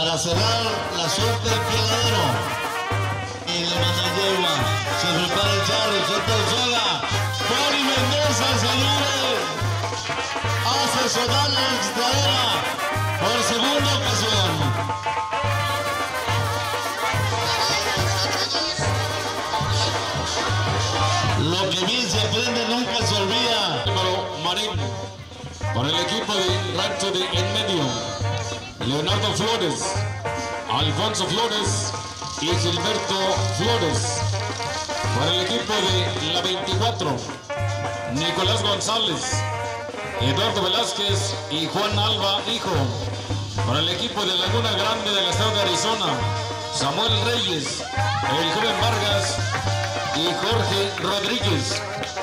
Para cerrar la suerte del piegadero. Y le manda yegua. Se prepara el charro, suelta el soga. Poli Mendoza, señores. Hace sonar la extradera por segunda ocasión. Lo que bien se aprende nunca se olvida. Marín, por el equipo de Rancho de En Medio, Leonardo Flores, Alfonso Flores y Gilberto Flores. Por el equipo de La 24, Nicolás González, Eduardo Velázquez y Juan Alba Hijo. Por el equipo de Laguna Grande del estado de Arizona, Samuel Reyes, el joven Vargas y Jorge Rodríguez.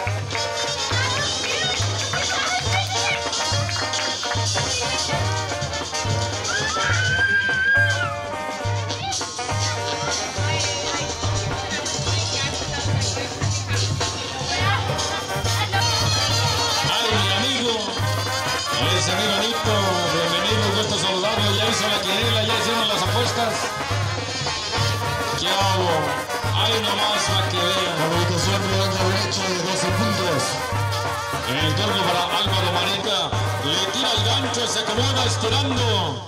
Ese amigo Nito, bienvenido, gusto saludarlo. Ya hizo la quiniela, ya hicieron las apuestas. ¿Qué hago? Ahí nomás para que vean. La ubicación de banda derecha de 12 puntos. El turno para Álvaro Marica. Le tira el gancho, se acomoda estirando.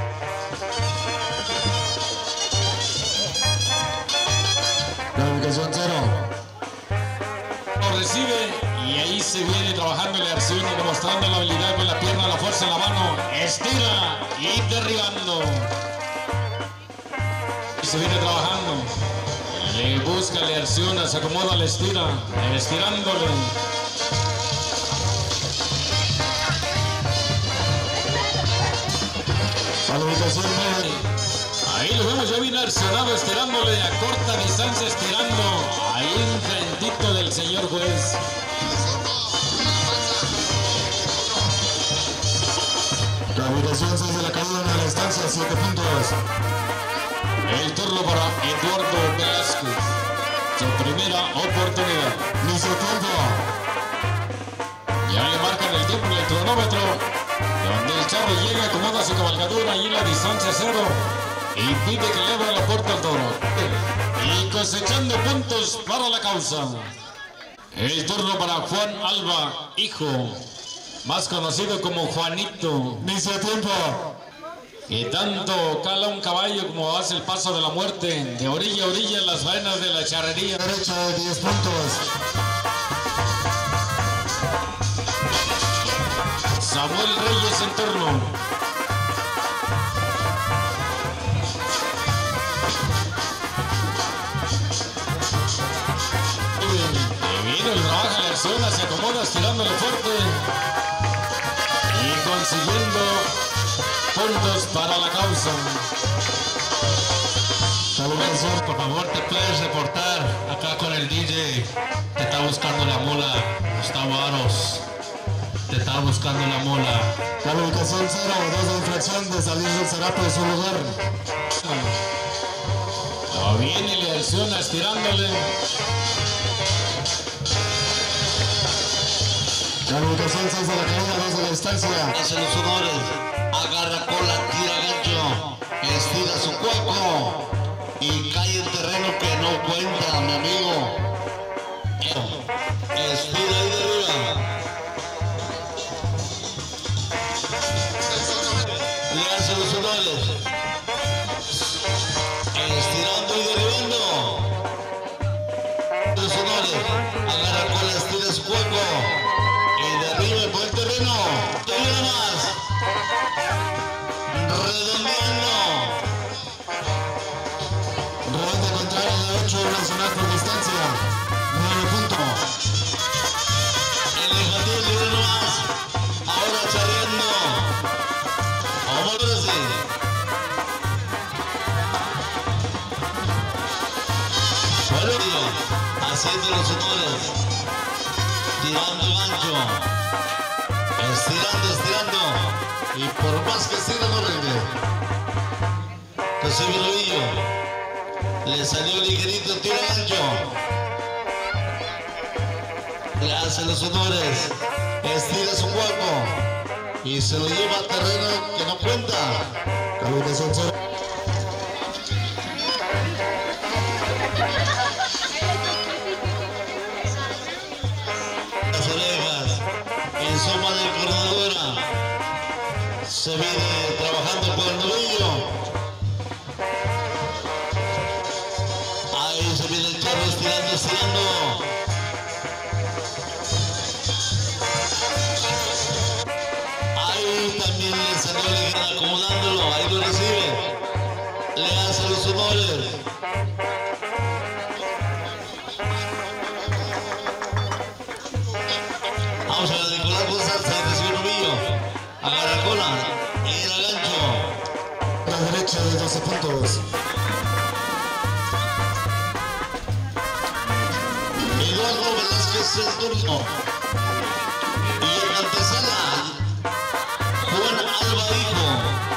La ubicación 0. Lo recibe y ahí se viene trabajando el Arcioni, demostrando la habilidad con la pierna, la fuerza en la mano. Estira y derribando. Y se viene trabajando. Le busca el Arcioni, se acomoda, le estira, estirándole. A la ubicación 9. Ahí lo vemos, ya viene Arcionado estirándole a corta distancia, estirando. Ahí enfrentito del señor juez. La ubicación 6 de la caída de la distancia, 7 puntos. El turno para Eduardo Velázquez. Su primera oportunidad. Inicio tiempo. Ya le marcan el tiempo en el cronómetro. Donde el charro llega, acomoda su cabalgadura y la distancia 0. Y pide que le abra la puerta al toro. Y cosechando puntos para la causa. El turno para Juan Alba Hijo, más conocido como Juanito. Inicio tiempo. Y tanto cala un caballo como hace el paso de la muerte, de orilla a orilla en las vainas de la charrería. Derecha de 10 puntos. Samuel Reyes en turno. Divino el trabajo, la acción, se acomoda estirándole fuerte y consiguiendo puntos para la causa. Por favor, te puedes reportar acá con el DJ. Te está buscando la mola, Gustavo Aros. Te está buscando la mola. La ubicación 0, 2 de infracción de salir del zarape de su lugar. Viene y le acciona estirándole. La ubicación 6 de la caída, 2 de la distancia. Hace los honores, agarra cola, tira gancho, estira su cuerpo y cae en terreno que no cuenta, mi amigo. Estira y derriba. Le hace los honores, estirando y derribando. Los honores, agarra cola, estira su cuerpo. Y de arriba por el terreno, todavía más, redondeando. Rebate contrario de 8 nacional por distancia. 9 puntos. El infantil libre nomás, ahora charreando. Vamos a así. Bueno, haciendo los honores. Tirando el gancho, estirando, y por más que estira no rinde. Recibe el ovillo, le salió ligerito, tira el gancho, le hace los honores, estira su cuerpo y se lo lleva a terreno que no cuenta. La ubicación 0. Se viene trabajando con el novillo. Ahí se viene el charro estirando, estirando. Ahí también le salió ligera acomodándolo. Ahí lo recibe. Le hace los honores. Vamos a ver, Nicolás González, recibe el novillo. Agarra cola. Y el gancho. La derecha de 12 puntos. Eduardo Velázquez el turno. Y en la antesala, Juan Alba Hijo.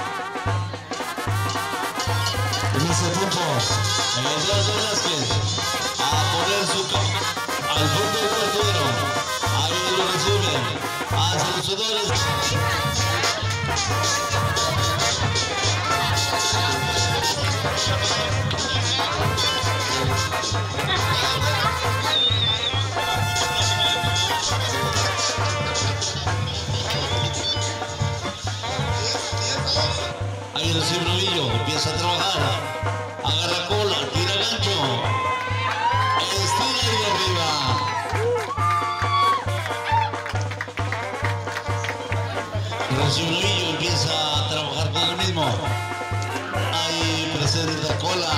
15 puntos. Eduardo Velázquez a poner su al fondo del portero. Ahí lo recibe. Hace los honores. Ahí recibe el novillo, empieza a trabajar, agarra cola, tira gancho, estira y arriba. Recibe el novillo, empieza a trabajar con el mismo. Ahí presenta cola.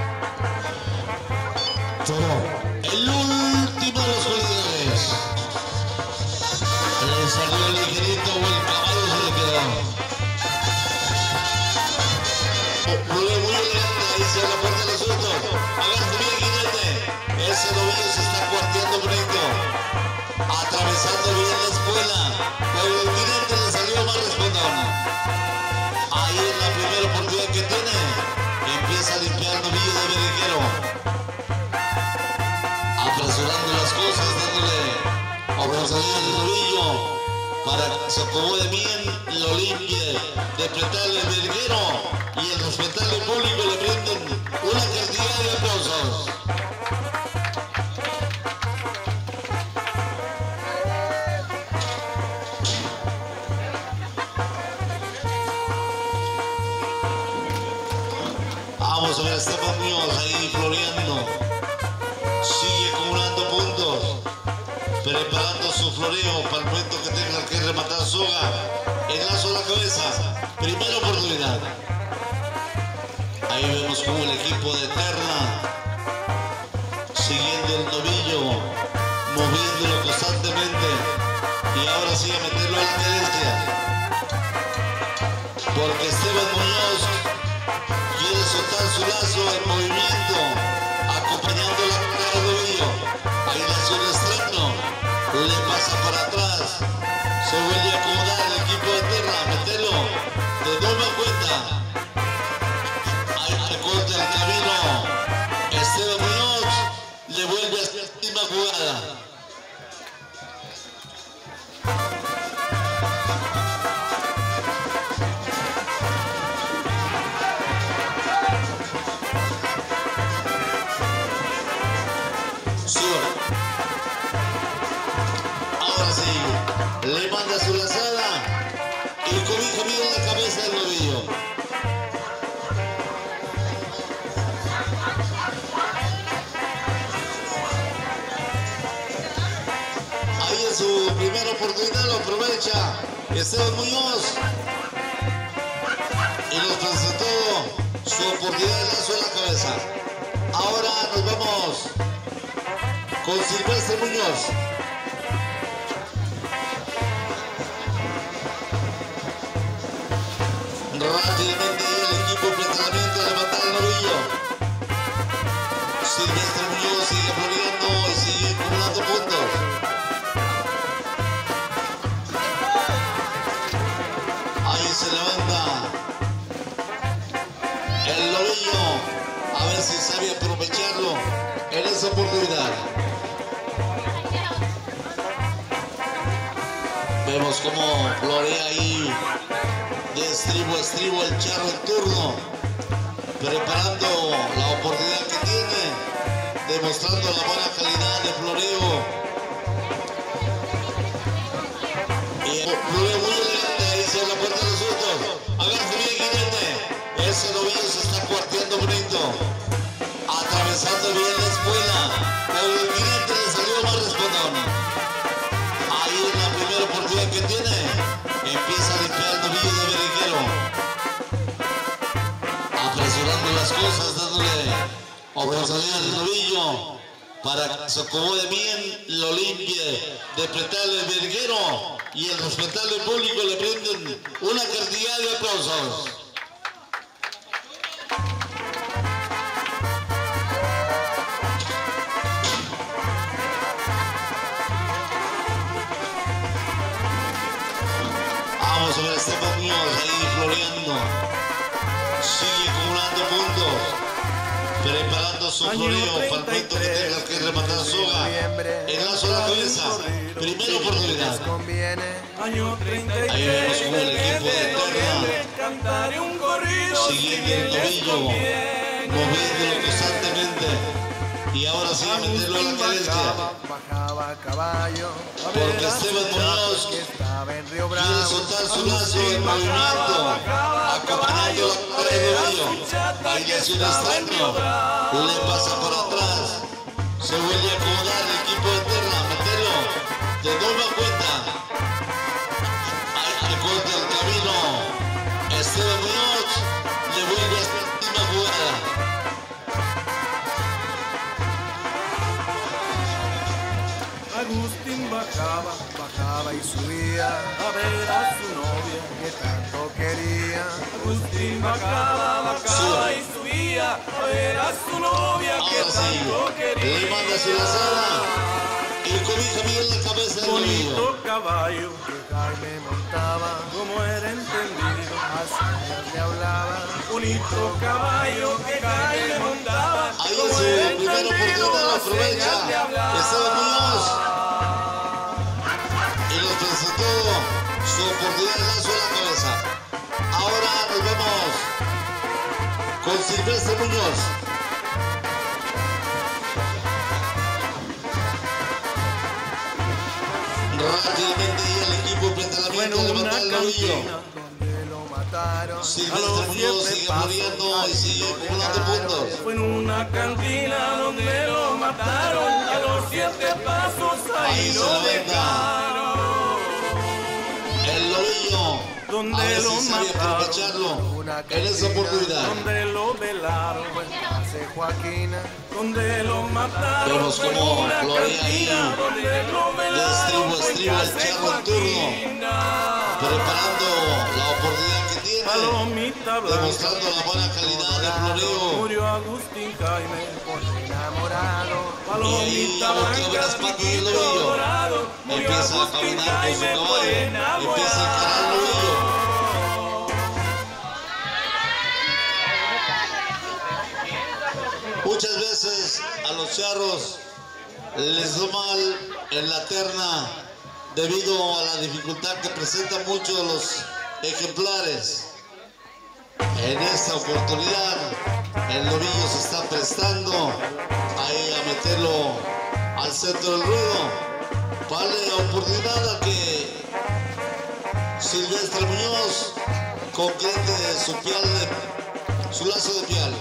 Toro. El último de los corredores. Le salió ligerito o el caballo se le quedó. Muy elegante, ahí se la puerta de los sustos. Agárrate bien, jinete. Ese novillo se está cuarteando bonito. Atravesando bien la escuela. Pero el jinete le salió más respondón. Ahí es la primera oportunidad que tiene. Empieza a limpiar el novillo de berriquero. Apresurando las cosas, dándole oportunidad al novillo para que se acomode bien, lo limpie, de apretarle el berriquero. Y el respetable público le brinden una cantidad de aplausos. Vamos a ver a Estefan Muñoz ahí floreando. Sigue acumulando puntos. Preparando su floreo para el momento que tenga que rematar soga. Enlazo a la cabeza. Primera oportunidad. Ahí vemos como el equipo de Terna, siguiendo el novillo, moviéndolo constantemente. Y ahora sí a meterlo a la cadencia. Porque Esteban Muñoz quiere soltar su lazo en movimiento, acompañando la carrera del novillo. Ahí le hace un estreno, le pasa para atrás. Se vuelve a acomodar el equipo de Terna, meterlo de nueva cuenta. Corta el camino. Esteban Muñoz le vuelve a hacer la última jugada. Ahora sí, le manda su lanzada y cobija bien la cabeza del novillo. Su primera oportunidad lo aprovecha Esteban Muñoz y nos presentó su oportunidad de lazo en la cabeza. Ahora nos vamos con Silvestre Muñoz. Rápidamente el equipo de entrenamiento a levantar el novillo. Silvestre Muñoz sigue floreando y sigue acumulando puntos. Se levanta el novillo, a ver si sabe aprovecharlo en esa oportunidad. Vemos cómo florea ahí de estribo a estribo el charro en turno, preparando la oportunidad que tiene, demostrando la buena calidad de floreo. Y floreo muy elegante, ahí se la puerta de los sustos. las cosas, dándole oportunidad al novillo para que se acomode bien, lo limpie, de apretarle el verguero y el respetable público le brinden una cantidad de aplausos. Vamos a ver a Esteban Muñoz ahí floreando, sigue acumulando puntos, preparando su floreo para el momento que tenga que rematar la soga, el lazo de la cabeza, primera oportunidad. Ahí vemos como el equipo de Terna, siguiendo el novillo, moviéndolo constantemente. Y ahora sí a meterlo a la carencia. Porque Esteban Muñoz quiere soltar su lazo en movimiento, acompañando la cara de novillo. Ahí hace un extraño, le pasa por atrás, se vuelve a acomodar el equipo de Terna, meterlo de nueva cuenta. Ahí corta el camino, Esteban Muñoz le vuelve a esta última jugada. Agustín bajaba y subía a ver a su novia que tanto quería. Agustín bajaba y subía a ver a su novia que tanto quería. Le manda su lazada y cobija bien la cabeza del novillo. Bonito caballo que Jaime montaba, como era entendido, así le hablaba. Bonito caballo que Jaime montaba, ahí como es su era primera entendido, oportunidad, lo así aprovecha le hablaba. Esteban Muñoz. Y nos presentó su oportunidad de lazo a la cabeza. Ahora nos vamos con Silvestre Muñoz. Rápidamente ahí el equipo de entrenamiento levanta el novillo. Silvestre Muñoz sigue floreando y sigue acumulando puntos. Fue en una cantina donde lo mataron, a los 7 pasos ahí lo dejaron. El novillo, a ver si sabe aprovecharlo en esa oportunidad. Donde lo velaron, hace Joaquina, donde lo mataron. Vemos como florea ahí, de estribo el charro en turno, preparando la oportunidad que tiene, demostrando la buena calidad de floreo. Murió Agustín Jaime por enamorado. Y ahí a voltear las patas del novillo, empieza a caminar con su caballo, empieza a encarar el novillo. Muchas veces a los charros les da mal en la terna debido a la dificultad que presentan muchos de los ejemplares. En esta oportunidad el novillo se está prestando ahí a meterlo al centro del ruedo. Vale la oportunidad a que Silvestre Muñoz concrete su lazo de pial.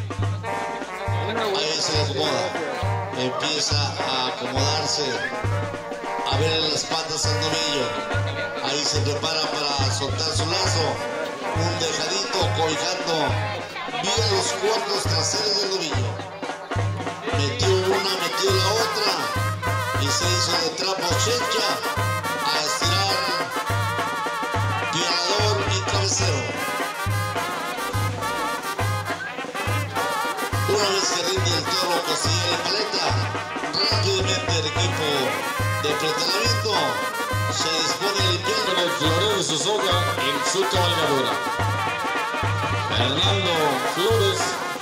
Ahí se le acomoda, empieza a acomodarse, a ver en las patas al novillo. Ahí se prepara para soltar su lazo, un dejadito cobijando bien los cuernos traseros del novillo. Metió una, metió la otra y se hizo de trapo chencha a estirar pialador y cabecero. Una vez que rinde el toro costilla de paleta, rápidamente el equipo de entrenamiento se dispone a limpiar con el floreo de su soga en su cabalgadura. Fernando Flores.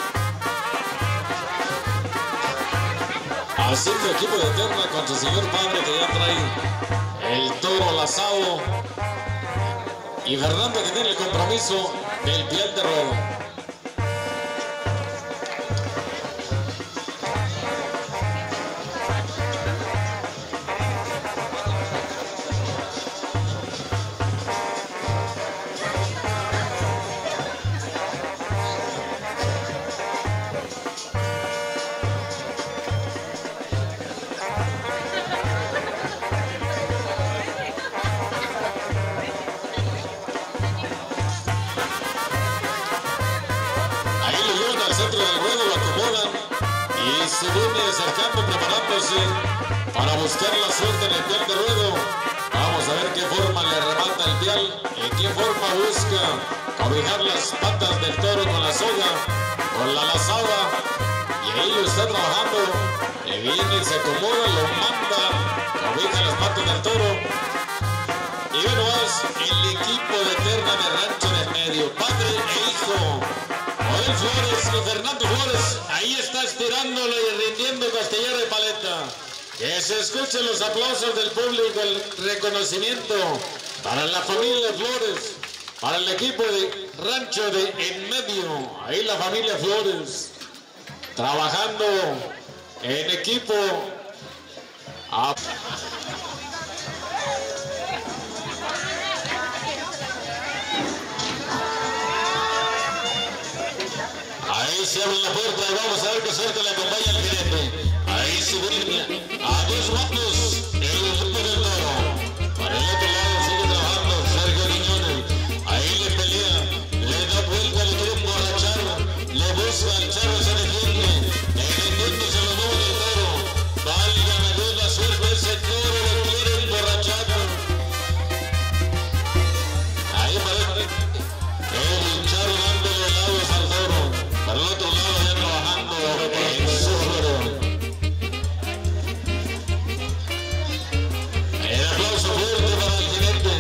Así que el equipo de Terna con su señor padre que ya trae el toro lazado. Y Fernando que tiene el compromiso del pial de ruedo. se viene acercando, preparándose para buscar la suerte en el pial de ruedo. Vamos a ver qué forma le remata el pial, en qué forma busca cobijar las patas del toro con la soga, con la lazada, y ahí lo está trabajando. Le viene, se acomoda, lo manda, cobija las patas del toro. Y bueno, es el equipo de Eterna de Rancho del Medio, padre e hijo. Joel Flores y Fernando Flores, ahí está estirándolo y rindiendo costillera de paleta. Que se escuchen los aplausos del público, el reconocimiento para la familia Flores, para el equipo de Rancho de En Medio. Ahí la familia Flores, trabajando en equipo. Ahí se abre la puerta y vamos a ver qué suerte le acompaña al gerente. Ahí se viene a 2 manos el grupo del toro. Para el otro lado sigue trabajando Sergio Quiñones. Ahí le pelea, le da vuelta, le quiere emborrachar, le busca al charro, se defiende. En el intento se lo mueve el toro. Válgame Dios, la suerte ese toro lo quiere emborrachar. Ahí parece el charro dándole helados al toro. Para el otro lado ya trabajando en su floro. El aplauso fuerte para el jinete.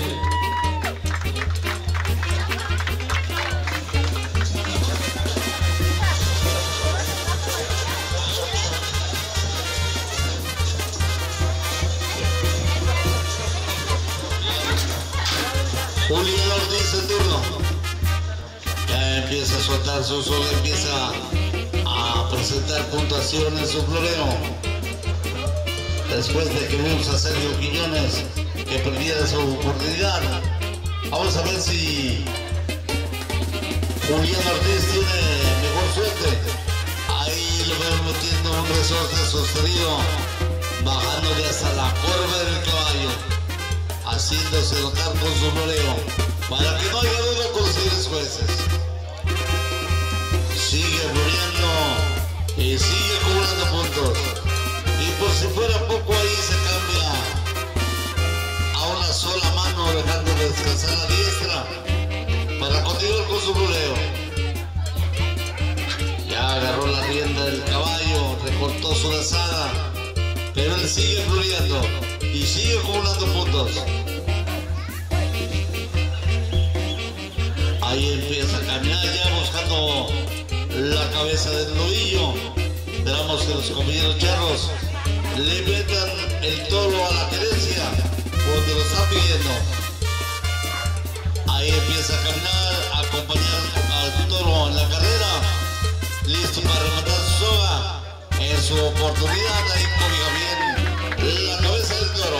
Julián Ortiz en turno. Ya empieza a soltar su soga, empieza a presentar puntuación en su floreo. Después de que vimos a Sergio Quiñones que perdiera su oportunidad, vamos a ver si Julián Ortiz tiene mejor suerte. Ahí lo vemos metiendo un resorte sostenido, bajándole hasta la curva del caballo, haciéndose notar con su floreo, para que no haya duda con los señores jueces. Sigue floreando y sigue acumulando puntos. Y por si fuera poco, ahí se cambia a una sola mano, dejando descansar la diestra para continuar con su floreo. Ya agarró la rienda del caballo, recortó su lazada, pero él sigue floreando y sigue acumulando puntos. Ahí empieza a caminar ya buscando la cabeza del novillo. Esperamos que los compañeros charros le metan el toro a la querencia donde lo está pidiendo. Ahí empieza a caminar, a acompañar al toro en la carrera, listo para rematar su soga. En su oportunidad ahí cobija bien la cabeza del toro.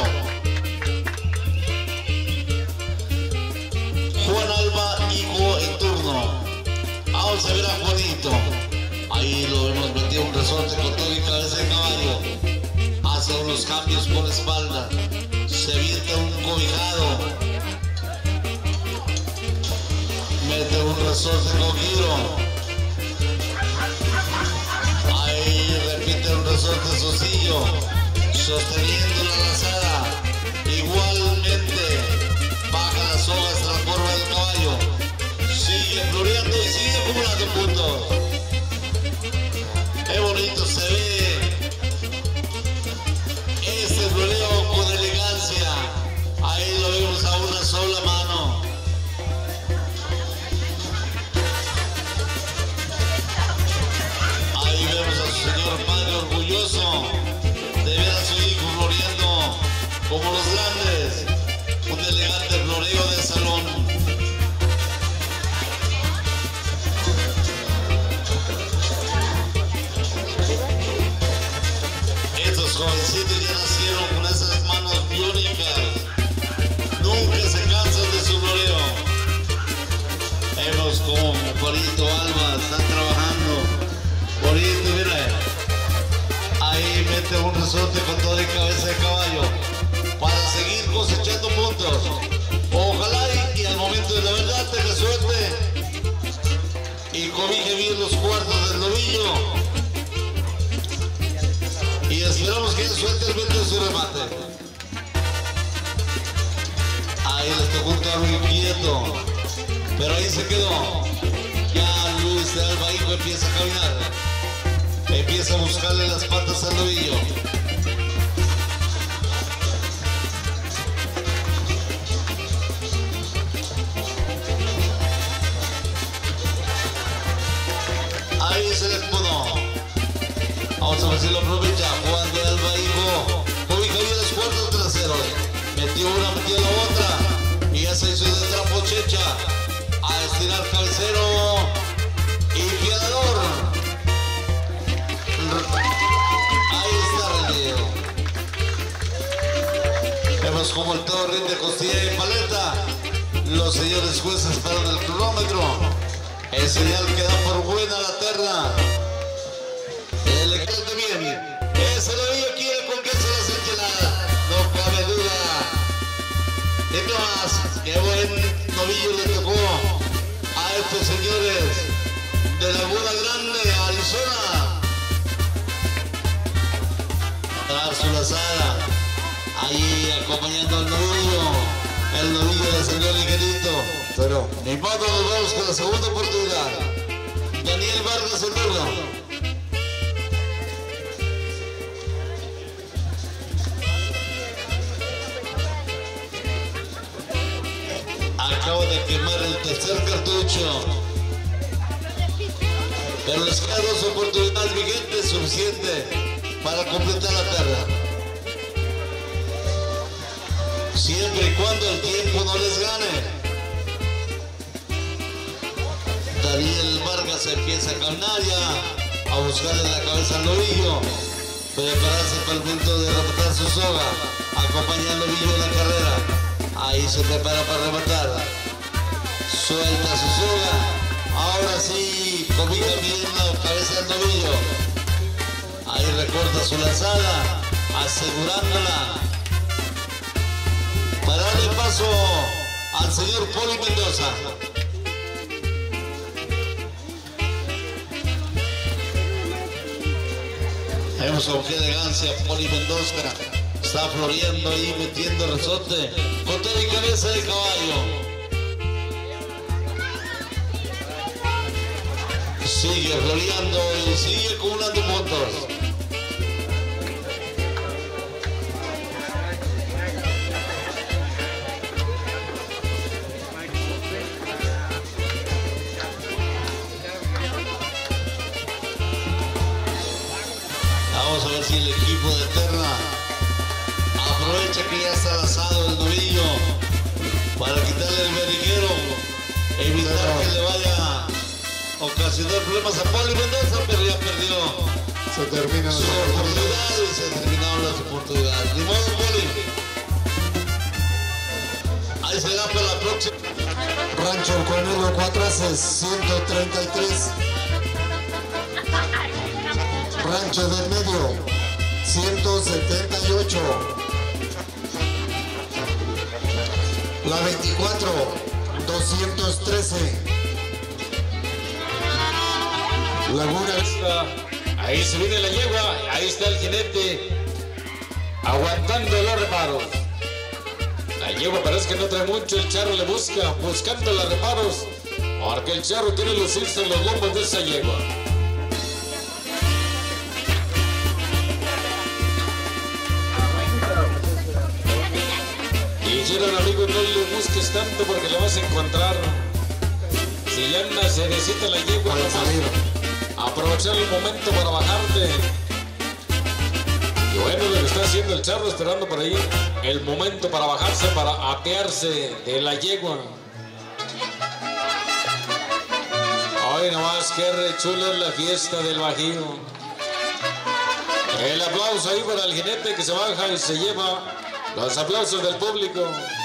Juan Alba, hijo en turno. Vamos a ver a Juanito. Ahí lo hemos metido un resorte con todo y cabeza de caballo. Hace unos cambios por la espalda. Se avienta un cobijado. Mete un resorte con giro. Ahí repite un resorte socillo, sosteniendo la lazada. Igualmente baja las sogas hasta la curva del caballo. Sigue floreando y sigue acumulando puntos. Qué bonito se ve este floreo con elegancia. Ahí lo vemos a una sola mano. Ahí vemos a su señor padre orgulloso de ver a su hijo floreando como los grandes. Un elegante floreo de salón. Estos jovencitos ya nacieron con esas manos biónicas. Nunca se cansan de su floreo. Vemos como Juanito Alba está trabajando. Juanito, mira. Ahí mete un resorte con toda la cabeza de caballo para seguir cosechando puntos. Ojalá y al momento de la verdad tenga suerte y cobije bien los cuartos del novillo. que suelte el viento de su remate. Ahí les tocó un carro inquieto, pero ahí se quedó. Ya Luis de Alba Hijo empieza a caminar, empieza a buscarle las patas al novillo. Ahí se les pudo. Vamos a ver si lo aprovecha Juan de Alba Hijo. Ubica bien los cuartos traseros. Metió una, metió la otra. Y ya se hizo de trapo Checha. A estirar cabecero y piador. Ahí está rendido. Vemos como el toro rinde costilla y paleta. Los señores jueces paran el cronómetro. El señal que da por buena la terna. El eclate bien. Ese novillo quiere con que se las enchiladas. No cabe duda. Y no más, qué buen novillo le tocó a estos señores de Laguna Grande, Arizona. Dar su lazada. Ahí acompañando al novillo. El novillo del señor Ligerito. Pero ni modo, nos vamos con la segunda oportunidad. Daniel Vargas, el turno. Acabo de quemar el tercer cartucho. Pero les quedan dos oportunidades vigentes suficientes para completar la terna. Siempre y cuando el tiempo no les gane. Daniel Vargas empieza a caminar ya, a buscarle la cabeza al novillo, prepararse para el momento de rematar su soga, acompaña al novillo en la carrera. Ahí se prepara para rematar, suelta su soga, ahora sí cobija bien la cabeza del novillo. Ahí recorta su lanzada, asegurándola para darle paso al señor Poli Mendoza. Vemos con qué elegancia Poli Mendoza está floreando ahí, metiendo resorte con toda y cabeza de caballo. Sigue floreando y sigue acumulando puntos. Vamos a ver si el equipo de Terna aprovecha que ya está lazado el novillo para quitarle el veriguero, evitar que le vaya a ocasionar problemas a Poli Mendoza, pero ya perdió Se termina su oportunidad y se terminaron las oportunidades. Ni modo, Poli. Ahí será para la próxima. Rancho El Cornelio 4 haces 133. Rancho del Medio 178. La 24 213. Laguna. Ahí se viene la yegua, ahí está el jinete aguantando los reparos. La yegua parece que no trae mucho, el charro le buscando los reparos, porque el charro quiere lucirse en los lombos de esa yegua. Dijeron, amigo, no le busques tanto porque le vas a encontrar. Si ya anda se necesita la yegua, aprovechar el momento para bajarte. Y bueno, lo que está haciendo el charro, esperando por ahí el momento para bajarse, para apearse de la yegua. Hoy nomás qué rechula es la fiesta del Bajío. El aplauso ahí para el jinete que se baja y se lleva los aplausos del público.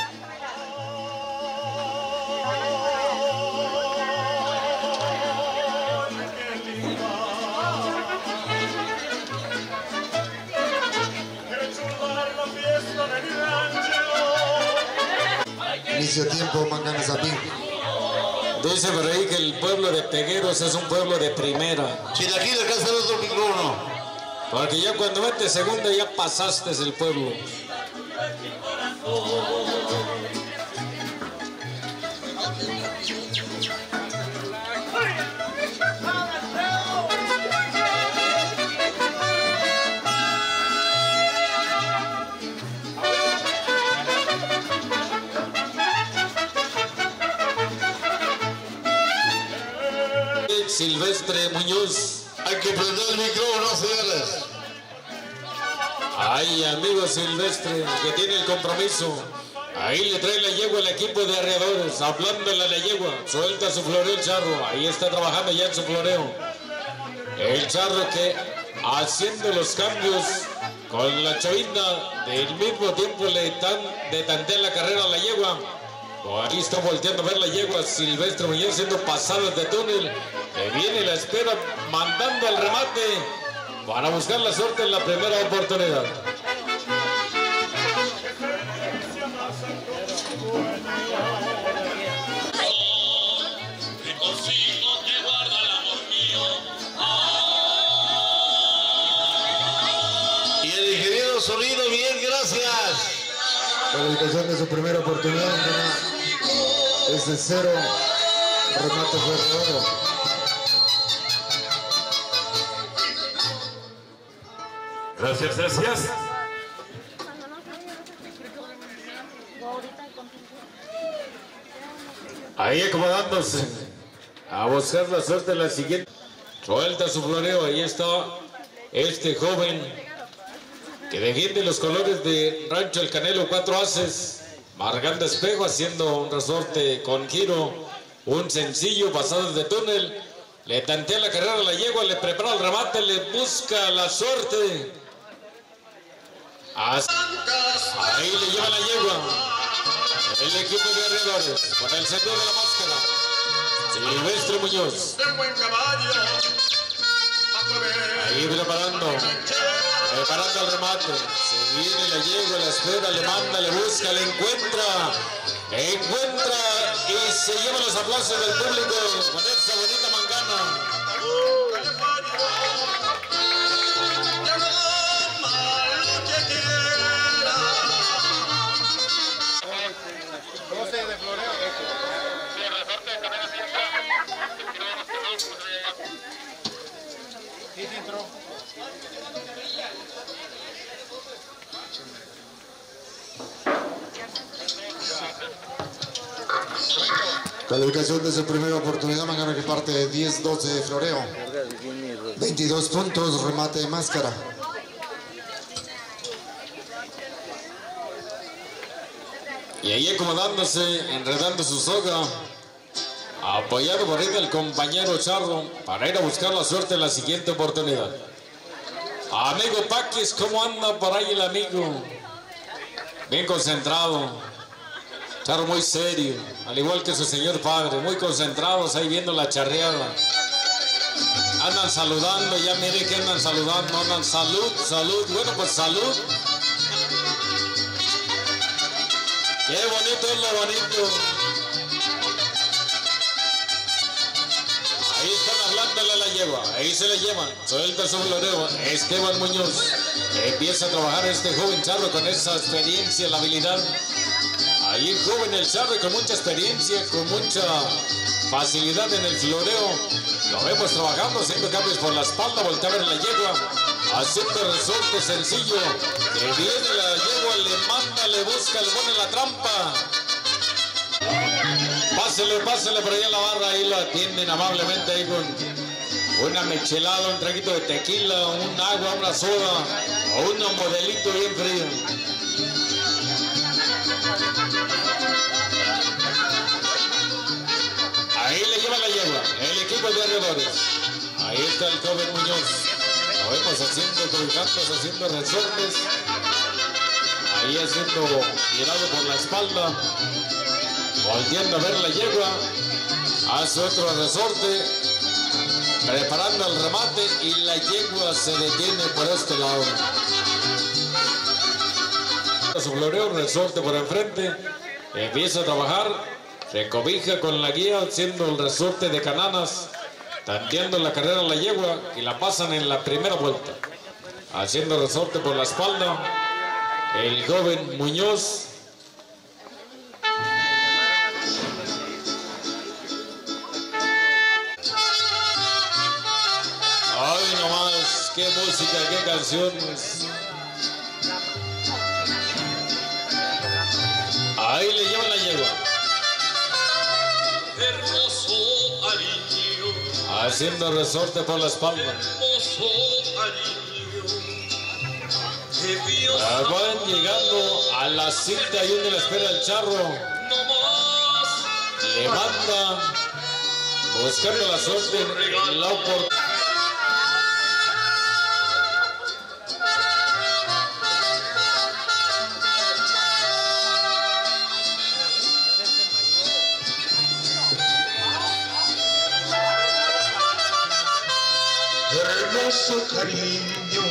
Inicio tiempo, Manganazapín. Dice por ahí que el pueblo de Pegueros es un pueblo de primera. Chilaquil, acá está el otro micrófono. Porque ya cuando metes segunda ya pasaste el pueblo. Silvestre Muñoz. Hay que prender el micrófono, señores. Ay, amigo Silvestre, que tiene el compromiso. Ahí le trae la yegua al equipo de arreadores, hablándole a la yegua. Suelta su floreo el charro. Ahí está trabajando ya en su floreo. El charro que haciendo los cambios con la chavina, del mismo tiempo le tantea la carrera a la yegua. Ahí está volteando a ver la yegua Silvestre Muñoz siendo pasadas de túnel. Que viene la espera mandando al remate para buscar la suerte en la primera oportunidad. Y el ingeniero Sonido, bien, gracias. Calificación de su primera oportunidad es de 0. Remate fue errado. Gracias, gracias. Ahí acomodándose a buscar la suerte en la siguiente. Suelta su floreo. Ahí está este joven que defiende los colores de Rancho El Canelo, 4 haces, marcando espejo, haciendo un resorte con giro, un sencillo pasado de túnel. Le tantea la carrera a la yegua, le prepara el remate, le busca la suerte. Ahí le lleva la yegua el equipo de arreadores con el sentido de la máscara Silvestre Muñoz. Ahí preparando el remate. Se viene la yegua, la espera, le manda, le busca, le encuentra y se lleva los aplausos del público con esta bonita mangana. Calificación de su primera oportunidad, mañana que parte de 10-12 de floreo. 22 puntos, remate de máscara. Y ahí acomodándose, enredando su soga, apoyado por ahí del compañero Charro para ir a buscar la suerte en la siguiente oportunidad. Amigo Paquis, ¿cómo anda por ahí el amigo? Bien concentrado. Charro muy serio, al igual que su señor padre, muy concentrados ahí viendo la charreada. Andan saludando, ya mire que andan saludando, andan salud, bueno pues salud. Qué bonito es lo bonito. Ahí están hablándole a la yegua, ahí se la llevan, suelta su floreo. Esteban Muñoz, empieza a trabajar este joven charro con esa experiencia, la habilidad. Ahí el joven el charro con mucha experiencia, con mucha facilidad en el floreo. Lo vemos trabajando, haciendo cambios por la espalda, voltea a ver la yegua, haciendo resorte sencillo. Que viene la yegua, le manda, le busca, le pone la trampa. Pásele por ahí a la barra, ahí lo atienden amablemente ahí con una michelada, un traguito de tequila, un agua, una soda o un modelito bien frío. Ahí le lleva la yegua, el equipo de arreadores. Ahí está el joven Muñoz. Lo vemos haciendo colgantes, haciendo resortes. Ahí haciendo girado por la espalda. Volteando a ver la yegua. Hace otro resorte. Preparando el remate y la yegua se detiene por este lado. Su floreo, resorte por enfrente. Empieza a trabajar. Se cobija con la guía haciendo el resorte de cananas, tanteando la carrera a la yegua y la pasan en la primera vuelta. haciendo resorte por la espalda, el joven Muñoz. Ay, nomás, qué música, qué canciones. Ahí le llevan la yegua. Hermoso cariño, Haciendo resorte por la espalda. hermoso cariño, que Dios Van llegando a la cinta y donde la espera el charro. no más. Levanta, buscando la suerte en la oportunidad. Hermoso cariño,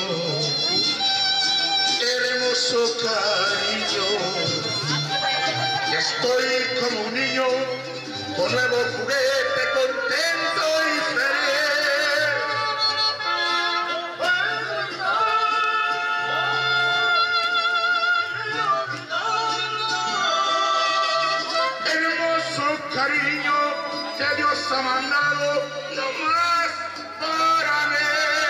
hermoso cariño. Estoy como un niño con nuevo juguete, contento y feliz. Hermoso cariño que Dios ha mandado, lo más para mí.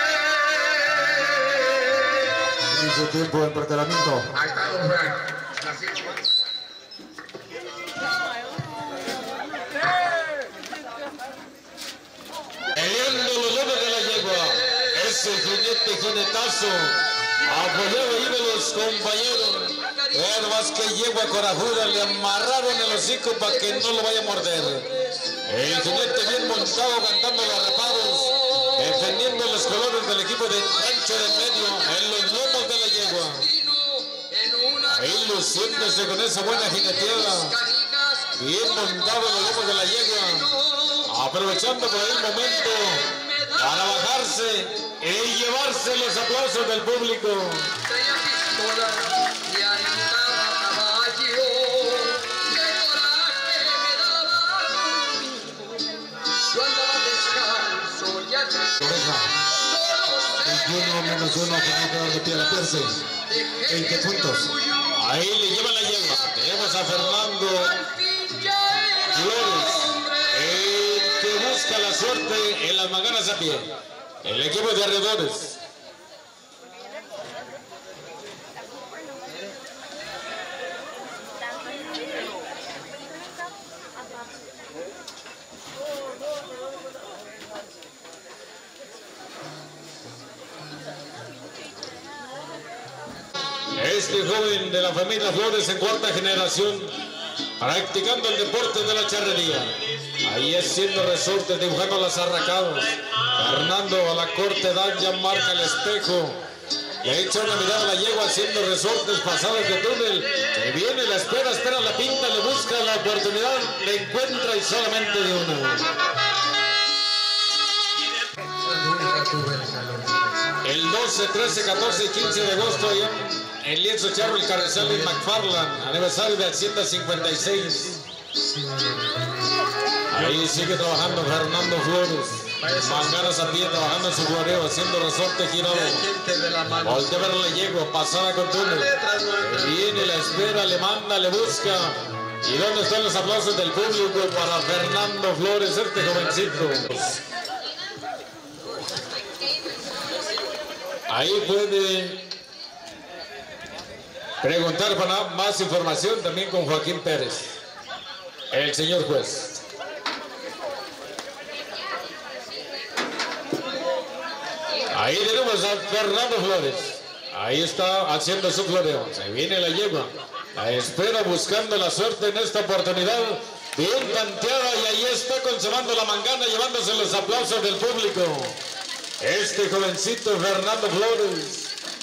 Hizo tiempo de empartelamiento. Ahí está don Frank. Así. Peleando los lomos de la yegua. Ese jinetazo. Apoyado ahí de los compañeros. Pero más que yegua corajuda, le amarraron el hocico para que no lo vaya a morder. El jinete bien montado, cantando los reparos, defendiendo los colores del equipo de Rancho del Medio en los lomos de la yegua. Ahí luciéndose con esa buena jineteada, bien montado en los lomos de la yegua, aprovechando por el momento para bajarse y llevarse los aplausos del público. Oreja. 21 menos 1 que no quedar de pie a la tercera. 20 puntos. Ahí le llevan la yegua. Tenemos a Fernando Flores, el que busca la suerte en las manganas a pie. El equipo de alrededores. Este joven de la familia Flores en cuarta generación, practicando el deporte de la charrería. Ahí haciendo resortes, dibujando las arracadas. Fernando a la corta edad ya marca el espejo. Y ahí echa una mirada a la yegua haciendo resortes pasados de túnel. Que viene, la espera la pinta, le busca la oportunidad, le encuentra y solamente de una. El 12, 13, 14 y 15 de agosto allá en Lienzo Charro, el Carrizal de McFarland, aniversario de Hacienda 56. Ahí sigue trabajando Fernando Flores, manganas a pie, trabajando en su floreo, haciendo resorte girado. Voltea a ver la yegua, pasada con túnel. Viene, la espera, le manda, le busca. ¿Y dónde están los aplausos del público para Fernando Flores, este jovencito? Ahí puede preguntar para más información también con Joaquín Pérez, el señor juez. Ahí tenemos a Fernando Flores. Ahí está haciendo su floreo. Se viene la yegua. La espera buscando la suerte en esta oportunidad. Bien tanteada y ahí está consumando la mangana, llevándose los aplausos del público. Este jovencito Fernando Flores.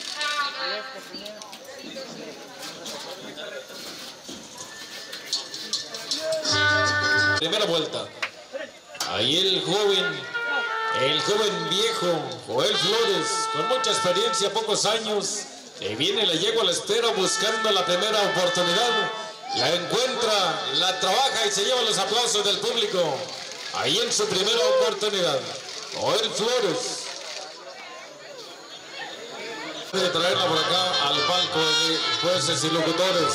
Primera vuelta. Ahí el joven viejo, Joel Flores, con mucha experiencia, pocos años. Que viene, la yegua a la espera buscando la primera oportunidad. La encuentra, la trabaja y se lleva los aplausos del público. Ahí en su primera oportunidad. Joel Flores. de traerla por acá al palco de jueces y locutores.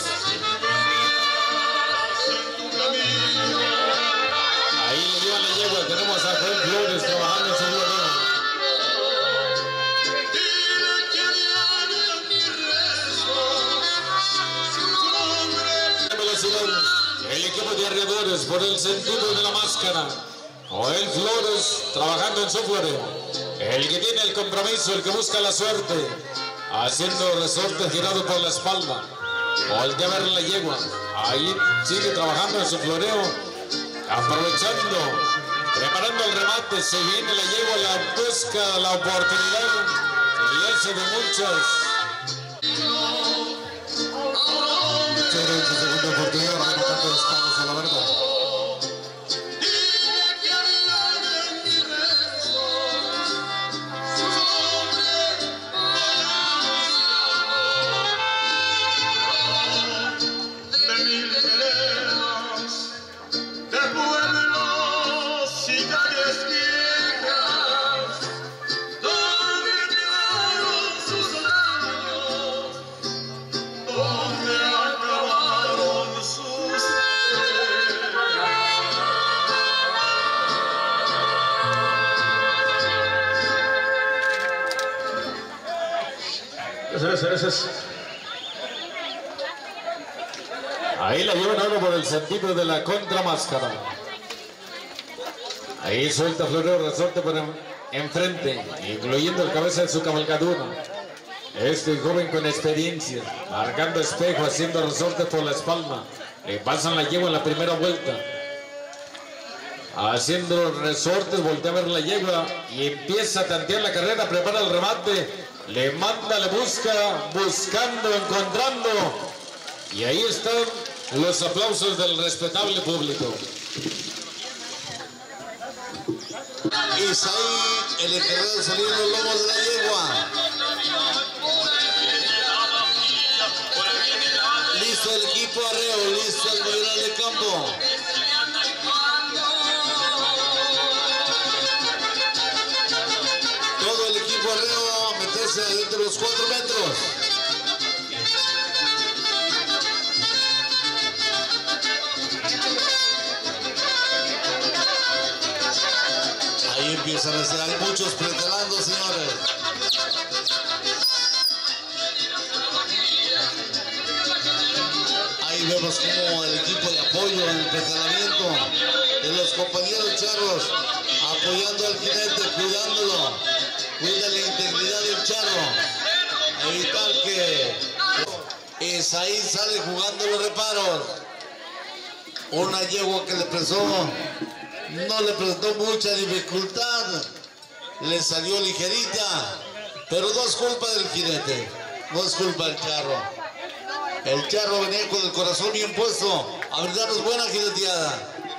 Ahí le dio a la yegua, tenemos a Joel Flores trabajando en su floreo. El equipo de arriadores por el sentido de la máscara. Joel Flores trabajando en su floreo. El que tiene el compromiso, el que busca la suerte, haciendo resorte girado por la espalda. Voltea a ver la yegua. Ahí sigue trabajando en su floreo, aprovechando, preparando el remate. Se viene la yegua, la busca la oportunidad y le hace de muchas. Quiere en su segunda oportunidad, rematando de espaldas a la verdad. Ahí la llevan ahora por el sentido de la contramáscara. Ahí suelta floreo, resorte por enfrente, incluyendo el cabeza de su cabalgadura. Este joven con experiencia, marcando espejo, haciendo resorte por la espalda. Le pasan la yegua en la primera vuelta. Haciendo resortes, voltea a ver la yegua y empieza a tantear la carrera, prepara el remate. Le manda, le busca, buscando, encontrando. Y ahí están los aplausos del respetable público. Isaí, el encargado de salir los lomos de la yegua. Listo el equipo arreo, listo el gobernador de campo. Todo el equipo arreo a meterse dentro de los 4 metros. Ahí empiezan a ser, hay muchos pretalando, señores. Ahí vemos como el equipo de apoyo en el pretalamiento de los compañeros charros, apoyando al jinete, cuidándolo, cuida la integridad del charro, evitar que Isaí sale jugando los reparos. Una yegua que le no le presentó mucha dificultad, le salió ligerita, pero no es culpa del jinete, no es culpa del charro. El charro venía con el corazón bien puesto a brindarnos buena jineteada,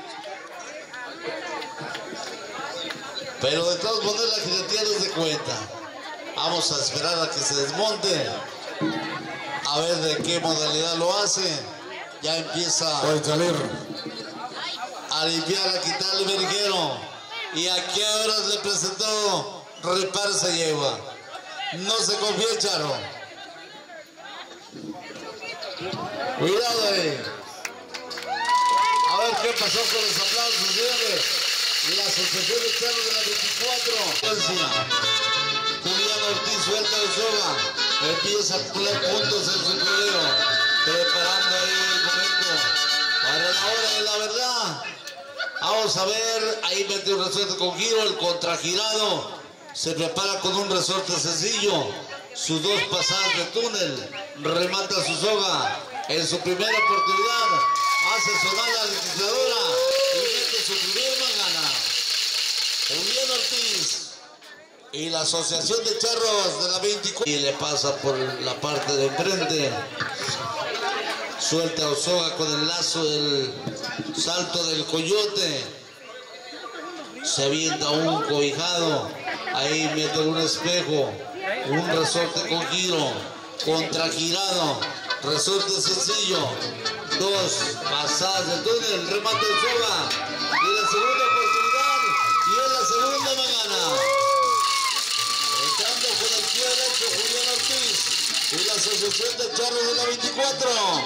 pero de todos modos la jineteada es de cuenta. Vamos a esperar a que se desmonte, a ver de qué modalidad lo hace. Ya empieza a limpiar, a quitarle el verguero. ¿Y a qué horas le presentó reparo esa yegua? No se confía el charro. Cuidado ahí. A ver qué pasó con los aplausos, señores. La asociación de charros de la 24. Julián Ortiz suelta de soga. Empieza a poner puntos en su floreo, preparando ahí el momento para la hora de la verdad. Vamos a ver, ahí mete un resorte con giro, el contragirado se prepara con un resorte sencillo, sus 2 pasadas de túnel, remata su soga en su primera oportunidad, hace sonar la legisladora y mete su primer magana. Julián Ortiz y la asociación de charros de la 24 y le pasa por la parte de enfrente. Suelta Osoga con el lazo del salto del coyote. Se avienta un cobijado. Ahí mete un espejo. Un resorte con giro. Contragirado. Resorte sencillo. 2 pasadas de túnel. Remate Osoga. Y la segunda oportunidad. Y es la segunda magana. Entrando con el pie derecho Julián Ortiz. y la Asociación de Charros de la 24.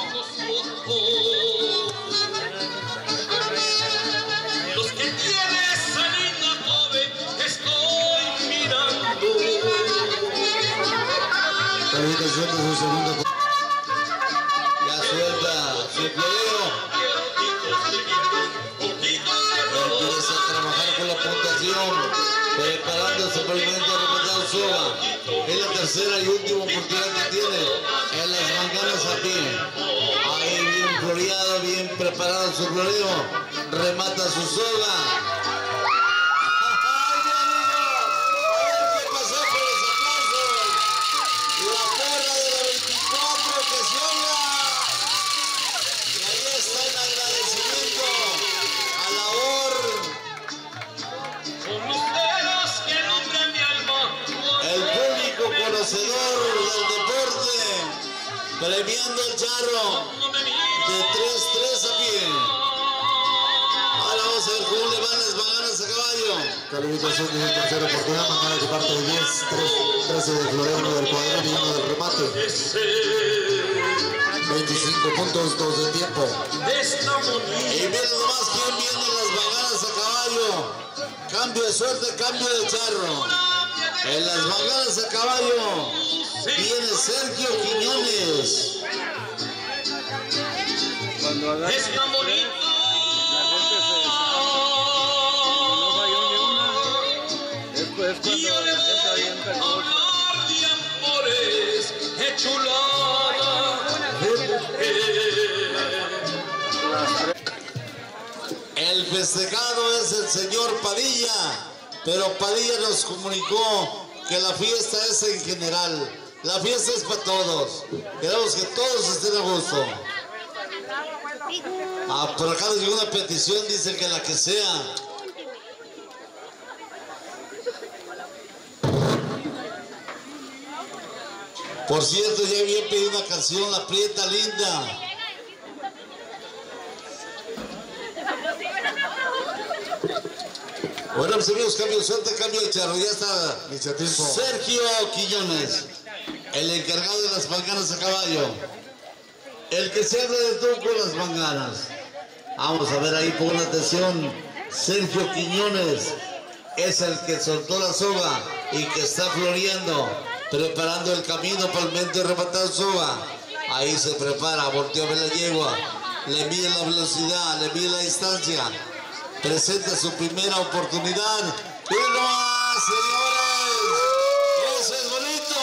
Los que tienes salina joven estoy mirando. Calificación de su segunda. Ya suelta su floreo. Empieza a trabajar con la puntuación, preparándose por el momento de rematar Soga. Es la tercera y última oportunidad que tiene en las manganas a pie. Ahí bien floreado, bien preparado su floreo. Remata su soga. ¡Ay, mi amigo! A ver qué pasó con los aplausos. La porra de la 24 que se oiga. Y ahí está el agradecimiento a labor. Con mis dedos que alumbran mi alma. El público conocedor del deporte, premiando el charro de 3-3 a pie. Ahora vamos a ver cómo le van las manganas a caballo. Calificación de su tercera oportunidad. Mangana que parte de 10, 13 de floreo, 1 del cuadrón y 1 del remate. 25 puntos, 2 de tiempo. Y miren nomás quién viene las manganas a caballo. Cambio de suerte, cambio de charro. En las manganas a caballo viene Sergio Quiñones. Es tan bonito. Y yo le voy a hablar de amores, de chulada, de mujer. El festejado es el señor Padilla, pero Padilla nos comunicó que la fiesta es en general. La fiesta es para todos. Queremos que todos estén a gusto. Por acá nos llegó una petición, dice que la que sea. Por cierto, ya había pedido una canción, La Prieta Linda. Bueno, pues amigos, cambio de suerte, cambio de charro. Ya está Sergio Quiñones, el encargado de las manganas a caballo. El que se habla de tú con las manganas. Vamos a ver ahí, pon atención. Sergio Quiñones es el que soltó la soga y que está floreando, preparando el camino para el momento de rematar soga. Ahí se prepara, volteó a ver la yegua, le mide la velocidad, le mide la distancia. Presenta su primera oportunidad. ¡Miren nomás, señores! ¡Eso es bonito!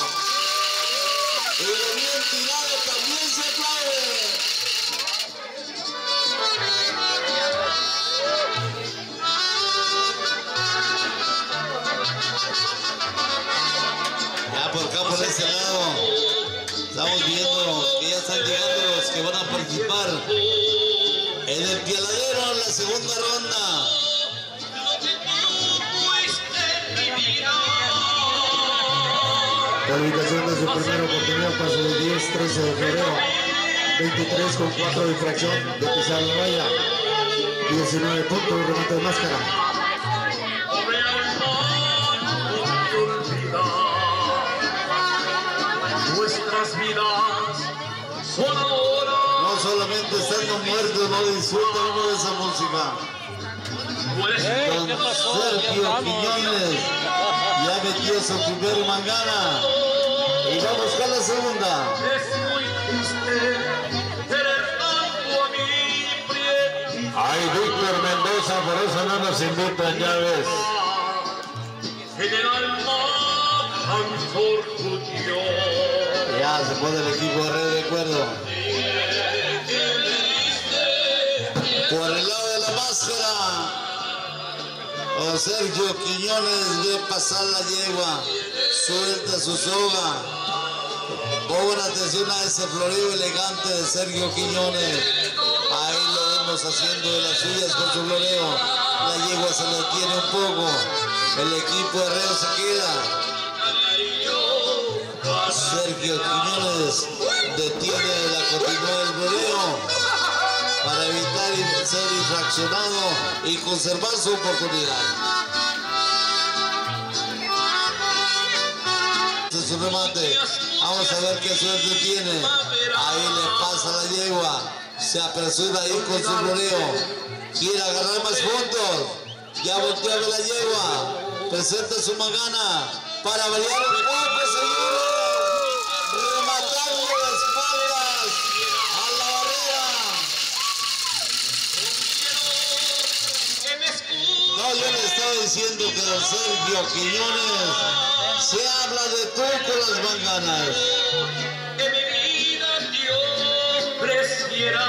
Y lo bien tirado también se aplaude. Ya por acá, por este lado, estamos viendo que ya están llegando los que van a participar en el pialadero en la segunda ronda. Calificación de su primera oportunidad, paso de 10, 13 de febrero. 23 con 4 de infracción de pisar la raya. 19 puntos, remate de máscara. Nuestras vidas son ahora. No solamente estando muertos, no disfrutan uno de esa música. Don Sergio Quiñones ya metió su primer mangana y va a buscar la segunda. Es muy triste tener tanto a mi prietita. Ay, Víctor Mendoza, por eso no nos invitan, ya ves. En el alma tanto orgullo. Ya se pone el equipo de red de acuerdo. Por el lado de la máscara, don Sergio Quiñones ve pasar la yegua, suelta su soga. Pongan atención a ese floreo elegante de Sergio Quiñones. Ahí lo vemos haciendo de las suyas con su floreo. La yegua se detiene un poco. El equipo de Reo se queda. Sergio Quiñones detiene la continuidad del floreo para evitar ser infraccionado y conservar su oportunidad. Este es su remate. Vamos a ver qué suerte tiene. Ahí le pasa la yegua. Se apresura ahí con su floreo. Quiere agarrar más puntos. Ya volteó a ver la yegua. Presenta su mangana. Para variar un poco, señores. Rematando las espaldas a la barrera. No, yo le estaba diciendo que don Sergio Quiñones se habla de tú con las manganas. Que mi vida yo preciera.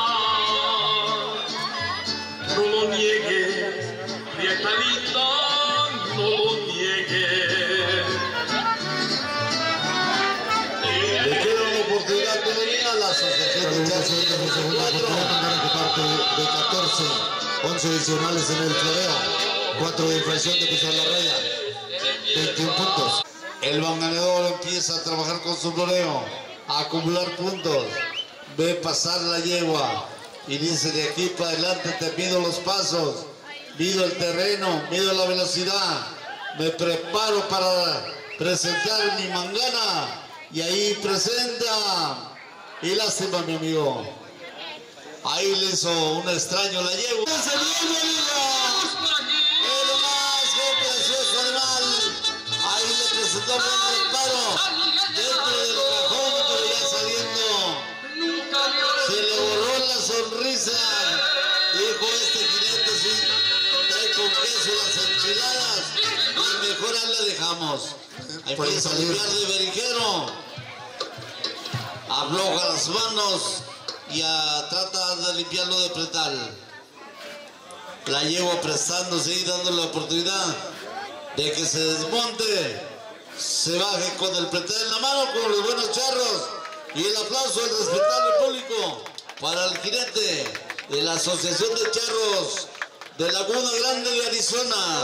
No lo niegues, Rietalita, no lo niegues. Le queda una oportunidad todavía a la asociación de Charros. Segunda oportunidad, mangana que parte de 14, 11 adicionales en el floreo, 4 de infracción de pisar la raya, 21 puntos. El manganador empieza a trabajar con su floreo, a acumular puntos. Ve pasar la yegua y dice: de aquí para adelante te mido los pasos, mido el terreno, mido la velocidad. Me preparo para presentar mi mangana. Y ahí presenta. Y lástima, mi amigo. Ahí le hizo un extraño la yegua. ¡Se viene, amigo! ¡El más precioso animal! Ahí le presentó un disparo dentro del cajón, pero ya saliendo. Se le borró la sonrisa. Dijo: este jinete sí trae con queso las enchiladas. Y mejor ahí le dejamos. Empieza a limpiar de berijero. Afloja las manos y trata de limpiarlo de pretal. La yegua prestándose y dándole la oportunidad de que se desmonte, se baje con el pretal en la mano, con los buenos charros. Y el aplauso del respetable público para el jinete de la Asociación de Charros de Laguna Grande de Arizona.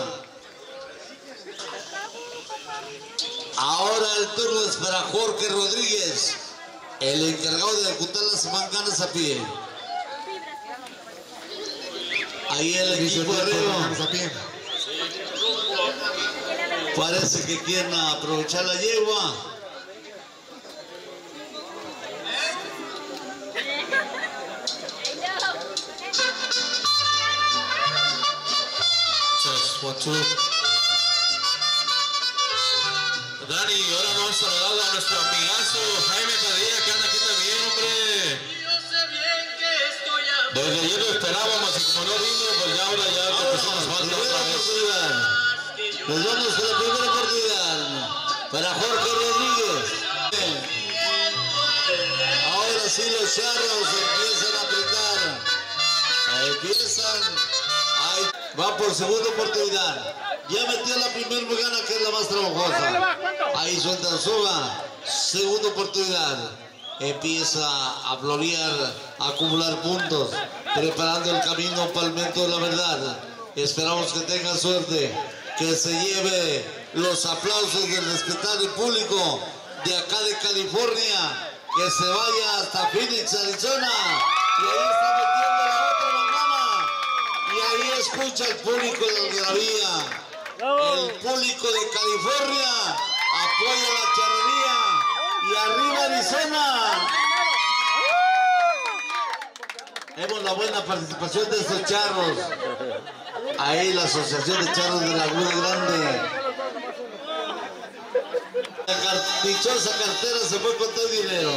Ahora el turno es para Jorge Rodríguez, el encargado de ejecutar las manganas a pie. Ahí el equipo arriba. Parece que quieren aprovechar la yegua. Dani, ahora vamos a saludar a nuestro amigazo Jaime Padilla, que anda aquí también, hombre. Desde ayer lo esperábamos y como no vino, pues ya ahora ya empezamos falta otra vez. Nos vamos con la primera oportunidad para Jorge Rodríguez. Ahora sí los charros empiezan a apretar. Ahí va por segunda oportunidad. Ya metió la primera mangana, que es la más trabajosa. Ahí suelta el soga. Segunda oportunidad. Empieza a florear, a acumular puntos, preparando el camino para el momento de la verdad. Esperamos que tenga suerte, que se lleve los aplausos del respetable público de acá de California, que se vaya hasta Phoenix, Arizona. Y ahí está metiendo la otra mangana. Y ahí escucha el público de la algarabía. El público de California apoya la charrería. Y arriba Arizona. Vemos la buena participación de estos charros. Ahí la Asociación de Charros de Laguna Grande. La dichosa cartera se fue con todo el dinero.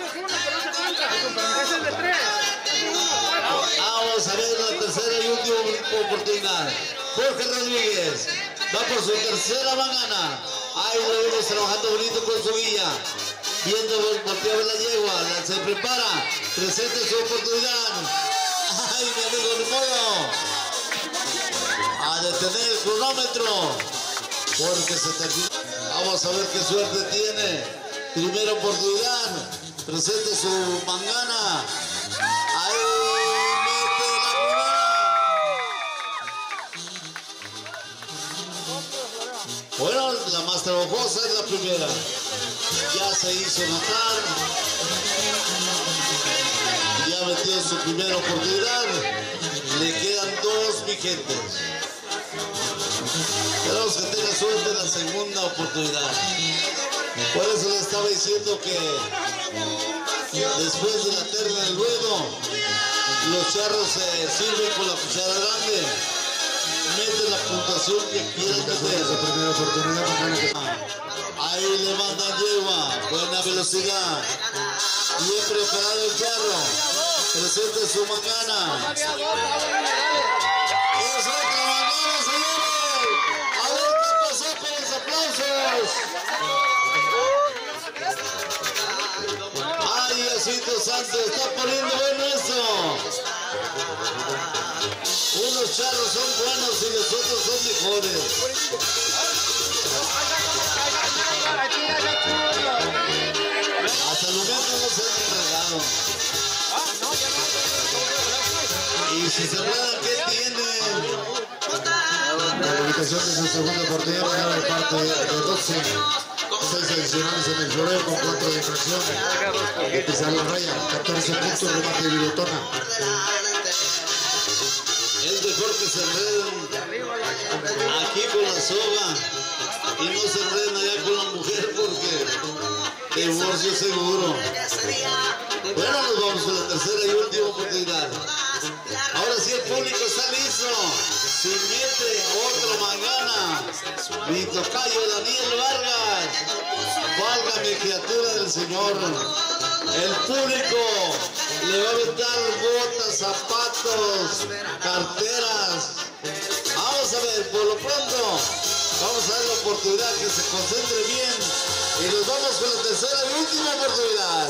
Vamos a ver la tercera y última oportunidad. Jorge Rodríguez va por su tercera mangana. Ahí lo vemos trabajando bonito con su guía. Viendo voltear la yegua, se prepara, presenta su oportunidad. Ay, mi amigo, ni modo. A detener el cronómetro, porque se terminó. Vamos a ver qué suerte tiene. Primera oportunidad, presente su mangana. Ahí mete la primera. Bueno, la más trabajosa es la primera. Ya se hizo notar. Ya metió su primera oportunidad. Le quedan dos vigentes. Esperamos que tenga suerte en la segunda oportunidad. Por eso le estaba diciendo que después de la terna del ruedo, los charros se sirven con la cuchara grande, meten la puntuación que quieran meter. Primera oportunidad, Ahí le mandan yegua, buena velocidad, bien preparado el charro, presente su macana. Es otra macana, señores. A ver qué pasó con los aplausos. Ay, Diosito Santo, está poniendo bueno esto. Unos charros son buenos y los otros son mejores. Hasta el momento no se han enredado. Y si se enredan, ¿qué tienen? La ubicación de su segunda oportunidad va de parte de 12. 6 adicionales en el floreo con 4 de infracción. De pisar la raya, 14 puntos, remate de bigotona. Es mejor que se enreden aquí con la soga y no se enreden allá con la mujer porque divorcio seguro. Bueno, nos vamos con la tercera y última oportunidad. Ahora sí el público está listo. Si mete otra mangana, mi tocayo Daniel Vargas, válgame criatura del Señor. El público le va a aventar botas, zapatos, carteras. Vamos a ver, por lo pronto, vamos a dar la oportunidad que se concentre bien. Y nos vamos con la tercera y última oportunidad.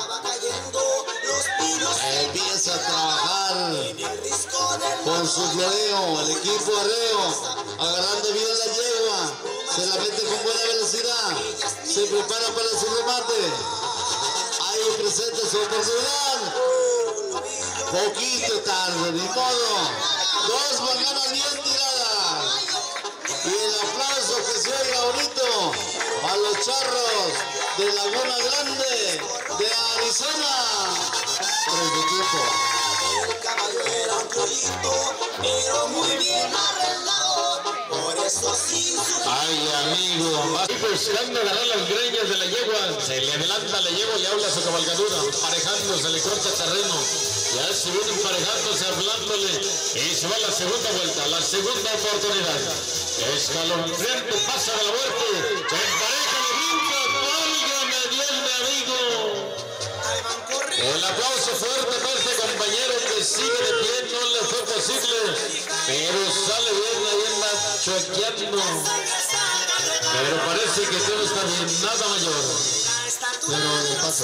Empieza a trabajar con su floreo, el equipo arreo, agarrando bien la yegua, se la mete con buena velocidad, se prepara para su remate. Ahí presenta su oportunidad. Poquito tarde, ni modo. Dos manganas bien tiradas. Y el aplauso que se oiga bonito a los charros de Laguna Grande, de Arizona. 3 de tiempo. El caballo era un criollito, pero muy bien arreglado. Por eso sí. Ay, amigo, va buscando agarrar las greñas de la yegua. Se le adelanta la yegua y habla su cabalgadura, emparejándose, le corta terreno. Ya se viene emparejándose, hablándole. Y se va la segunda vuelta, la segunda oportunidad. Escalofriante, pasa de la muerte. Se empareja, le brinca. ¡Válgame Dios, mi amigo! El aplauso fuerte para este compañero que sigue de pie, no le fue posible, pero sale bien, ahí anda choqueando. Pero parece que todo está bien, nada mayor. Pero de paso.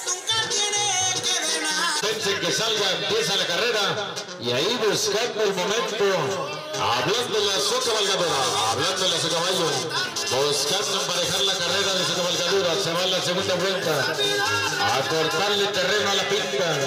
Pensé que salga, empieza la carrera, y ahí buscando el momento, hablándole a su cabalgadura, hablándole a su caballo, buscando emparejar la carrera de su cabalgadura. Se va en la segunda vuelta a cortarle terreno a la pinta.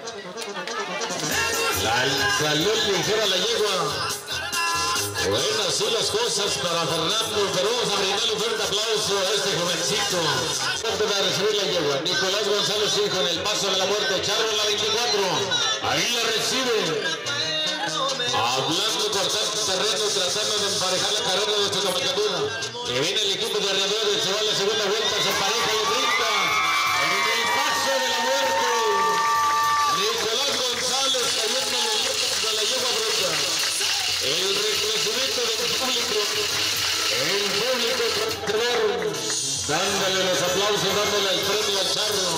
Salió ligera la yegua. Bueno, así las cosas para Fernando, pero vamos a brindarle un fuerte aplauso a este jovencito. Para recibir la yegua, Nicolás González, hijo, en el paso de la muerte, Charro en la 24. Ahí la recibe. Hablando, cortando terreno, tratando de emparejar la carrera de su cabalgadura. Y viene el equipo de alrededor, se va a la segunda vuelta, se empareja y brinca. En el paso de la muerte, Nicolás González cayendo en los locos de la yegua bruta. El reconocimiento del público, el público control, dándole los aplausos, dándole el premio al charro.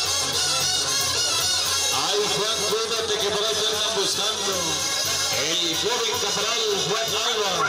Ay, Juan, cuídate que por ahí te andan buscando. El joven caporal Juan Alba.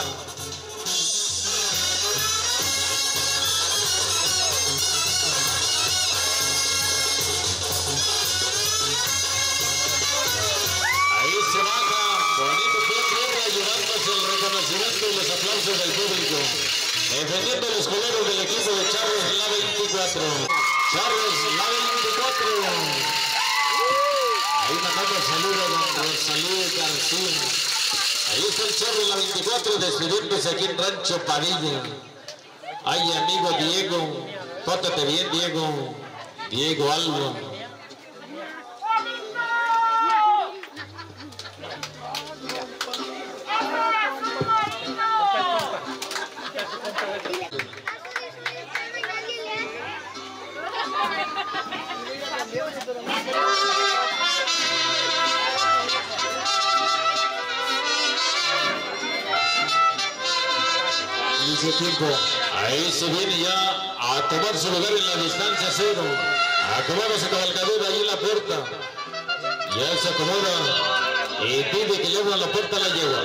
Ahí se baja, bonito pie tierra, llevándose el reconocimiento y los aplausos del público. Defendiendo los colores del equipo de Charros la 24. Charros la 24. Ahí mandando saludos a don Rosalía García. Ahí está el Charro la 24 despidiéndose aquí en Rancho Padilla. Ay, amigo Diego, pórtate bien, Diego. Diego Alba. inicio tiempo. Ahí se viene ya a tomar su lugar en la distancia cero. Acomoda su cabalgadura ahí en la puerta. Ya se acomoda y pide que le abran la puerta a la yegua.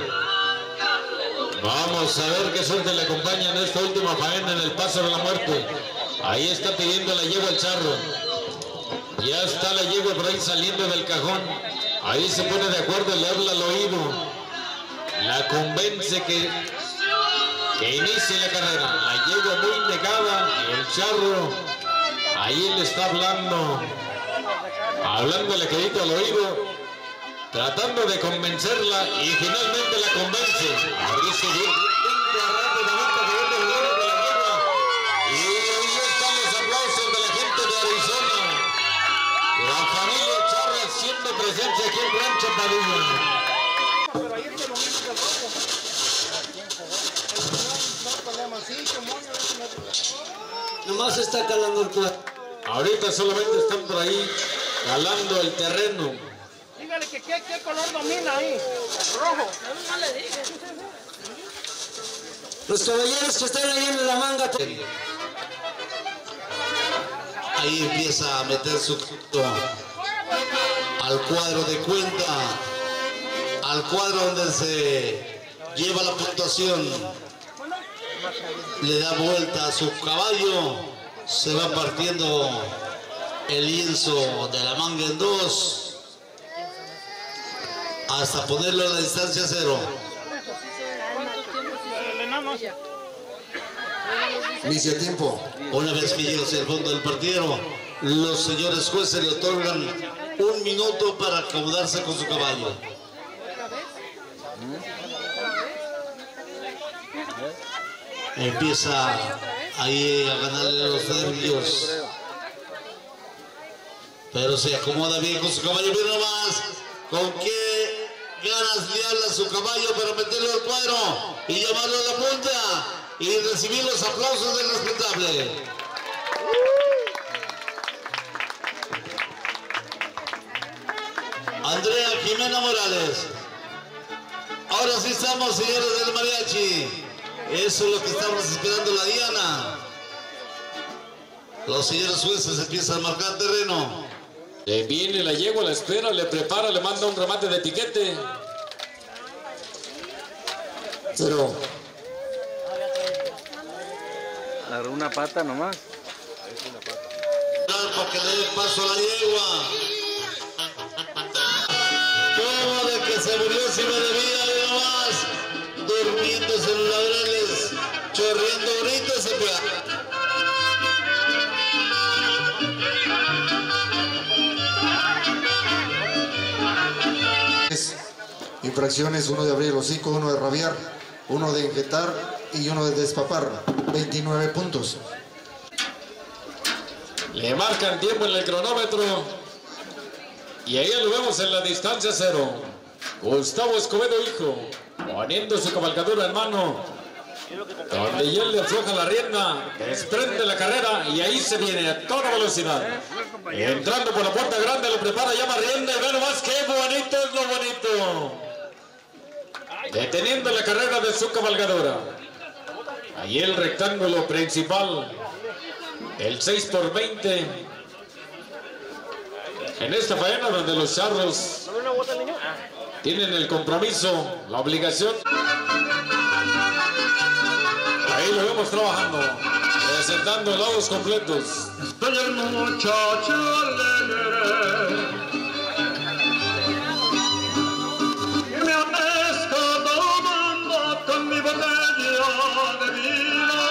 Vamos a ver qué suerte le acompaña en esta última faena en el Paso de la Muerte. Ahí está pidiendo la yegua el charro. Ya está la yegua por ahí saliendo del cajón. Ahí se pone de acuerdo, le habla al oído. La convence que inicie la carrera. La yegua muy negada, el charro. Ahí le está hablándole quedito al oído, tratando de convencerla y finalmente la convence. Ahí se dio y ahí están los aplausos de la gente de Arizona. La familia Charro haciendo presencia aquí en Rancho Padilla. Nomás está calando el cuerpo. Ahorita solamente están por ahí calando el terreno. Dígale que qué color domina ahí. Rojo. No le dije. Los caballeros que están ahí en la manga. Ahí empieza a meter su al cuadro de cuenta, al cuadro donde se lleva la puntuación. Le da vuelta a su caballo, se va partiendo el lienzo de la manga en dos hasta ponerlo en la distancia cero. Inicio tiempo. Una vez que llega hacia el fondo del partido, los señores jueces le otorgan 1 minuto para acomodarse con su caballo. Empieza ahí a ganarle los nervios, pero se acomoda bien con su caballo. Mira nomás con qué ganas le habla su caballo para meterlo al cuadro y llamarlo a la punta y recibir los aplausos del respetable. Andrea Jimena Morales. Ahora sí estamos, señores del mariachi. Eso es lo que estamos esperando, la diana. Los señores jueces empiezan a marcar terreno. Le viene la yegua, la espera, le prepara, le manda un remate de piquete. Cero. Agarró una pata nomás. Para que le dé paso a la yegua. Como de que se murió si me debía, y nomás durmiéndose en los laureles, chorreando bonito se fue. Infracciones: 1 de abrir el hocico, 1 de rabiar, 1 de enjetar y 1 de despapar. 29 puntos. Le marcan tiempo en el cronómetro. Y ahí lo vemos en la distancia cero. Gustavo Escobedo, hijo, poniendo su cabalgadura en mano, donde ya le afloja la rienda, desprende la carrera y ahí se viene a toda velocidad. Entrando por la puerta grande, lo prepara, llama rienda y ve nomás qué bonito es lo bonito. Deteniendo la carrera de su cabalgadora. Ahí el rectángulo principal, el 6x20. En esta faena donde los charros tienen el compromiso, la obligación. Ahí lo vemos trabajando, presentando helados completos. Soy el muchacho alegre que me apesta tomando con mi botella de vino.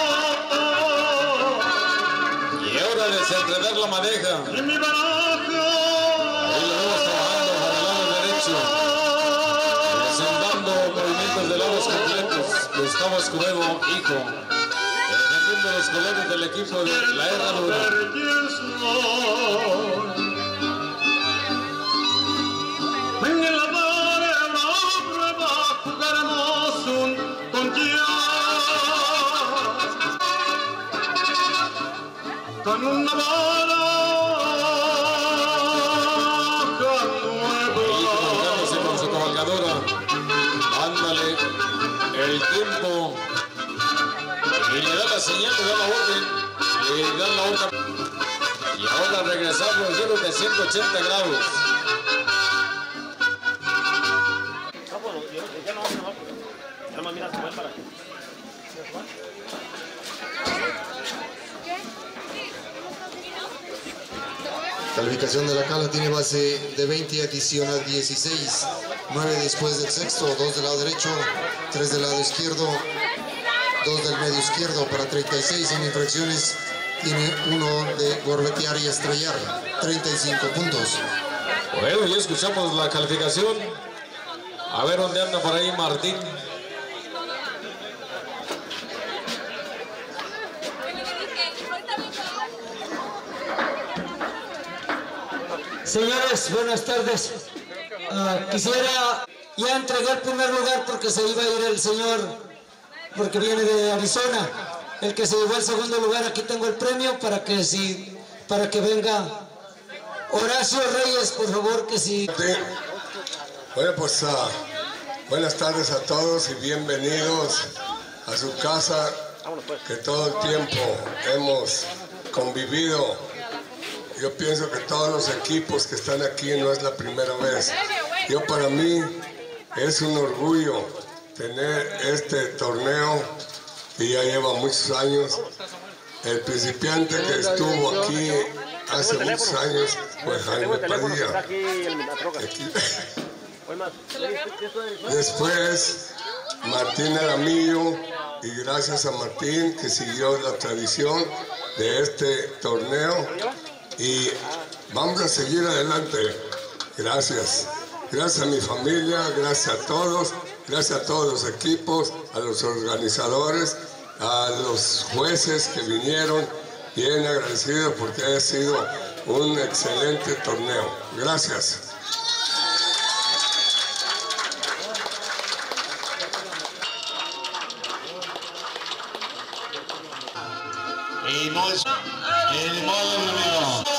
Y hora de desenredar la madeja. Y mi baraja. Ahí lo vemos trabajando para el lado derecho, presentando movimientos de helados completos. Gustavo Escobedo, hijo, defendiendo los colores del equipo de la Herradura. En el amor en la prueba jugaremos un con una baraja nueva. Ahí colocándose con su cabalgadora. Ándale el tiempo y le da la señal, le da la orden, le da la orden. Y ahora regresamos a giros de 180 grados. Calificación de la cala tiene base de 20, adiciona 16, 9 después del sexto, 2 del lado derecho, 3 del lado izquierdo, 2 del medio izquierdo para 36 en infracciones, tiene 1 de gorbetear y estrellar, 35 puntos. Bueno, ya escuchamos la calificación. A ver dónde anda por ahí Martín. Señores, buenas tardes. Quisiera ya entregar el primer lugar porque se iba a ir el señor, porque viene de Arizona. El que se llevó el segundo lugar, aquí tengo el premio para que venga Horacio Reyes, por favor, que sí. Bueno, pues buenas tardes a todos y bienvenidos a su casa, que todo el tiempo hemos convivido. Yo pienso que todos los equipos que están aquí no es la primera vez. Para mí es un orgullo tener este torneo que ya lleva muchos años. El principiante que estuvo aquí hace muchos años fue Jaime Padilla. Después Martín Aramillo, y gracias a Martín que siguió la tradición de este torneo. Y vamos a seguir adelante. Gracias. Gracias a mi familia, gracias a todos los equipos, a los organizadores, a los jueces que vinieron, bien agradecidos porque ha sido un excelente torneo. Gracias. Y no es el modo, amigo.